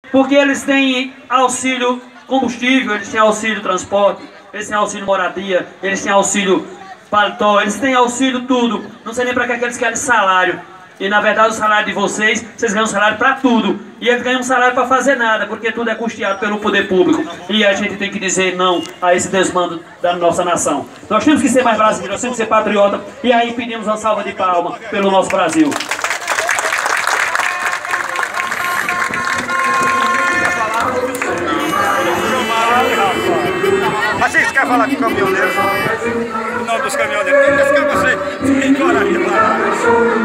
Porque eles têm auxílio combustível, eles têm auxílio transporte, eles têm auxílio moradia, eles têm auxílio paletó, eles têm auxílio tudo. Não sei nem para que eles querem salário. E na verdade o salário de vocês ganham salário para tudo. E eles ganham salário para fazer nada, porque tudo é custeado pelo poder público. E a gente tem que dizer não a esse desmando da nossa nação. Nós temos que ser mais brasileiros, nós temos que ser patriota. E aí pedimos uma salva de palmas pelo nosso Brasil. Mas vocês querem falar com o caminhoneiro? Não, dos caminhoneiros. Tem que você tem coragem de falar.